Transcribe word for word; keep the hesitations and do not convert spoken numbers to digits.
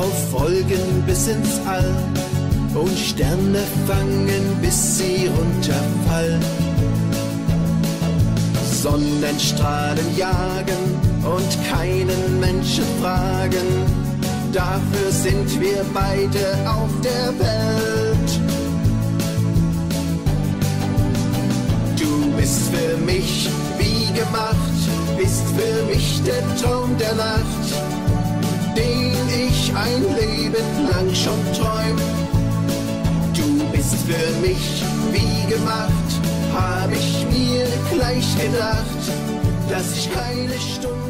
auf Wolken bis ins All und Sterne fangen, bis sie runterfallen. Sonnenstrahlen jagen und keinen Menschen fragen, dafür sind wir beide auf der Welt. Du bist für mich wie gemacht, bist für mich der Traum der Nacht, den ich ein Leben lang schon träum. Du bist für mich wie gemacht, hab ich mir gleich gedacht, dass ich keine Stunde